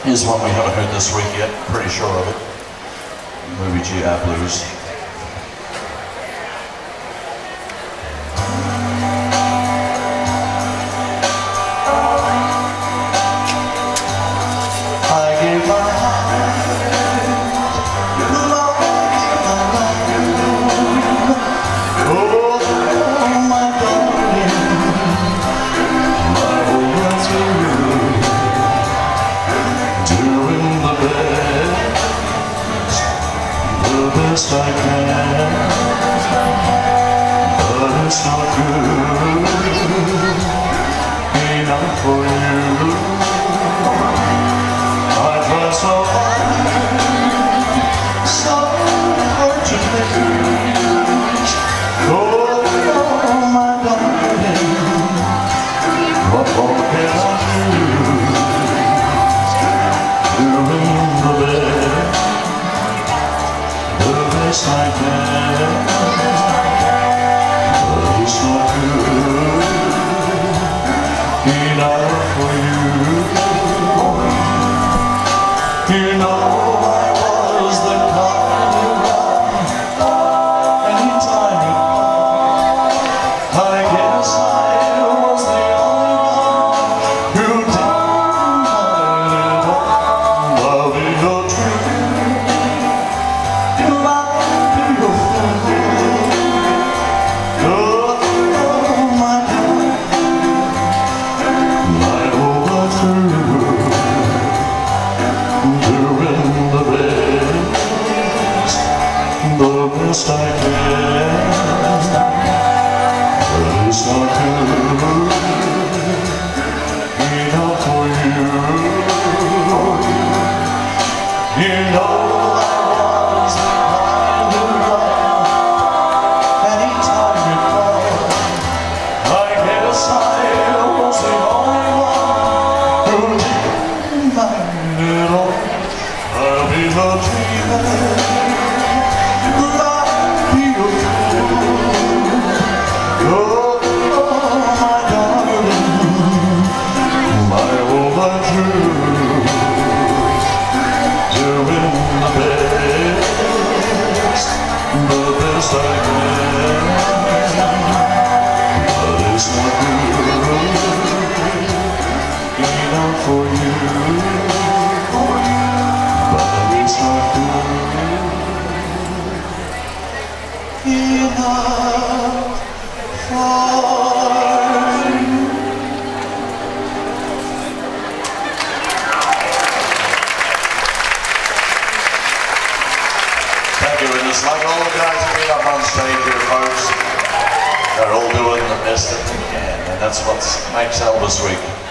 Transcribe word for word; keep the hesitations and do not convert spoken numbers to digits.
Here's one we haven't heard this week yet, pretty sure of it. Movie G R Blues. I gave my heart, Lord, oh, my darling, my whole world's for you, doing the best, the best I can, but it's not good enough for you. So hard, so hard to please. Oh, my darling, what more can I do? Doing the best, the best I can, but it's not good enough for you. You know I was the kind who ran anytime you called. I guess I was the only one who didn't mind at all. Loving your truth, my beautiful. Oh, my God, my whole through. Doing the best, the best I can, but it's not good enough for you. You know I was the kind who ran anytime you called. I guess I was the only one who didn't mind at all. I'll be the dreamer, my beautiful. Oh, my darling, my whole life through, doing the best, the best I can, but it's not good enough for you. It's not good enough for you. Thank you, and just like all the guys who've been up on stage here, folks, they're all doing the best that they can, and that's what makes Elvis week.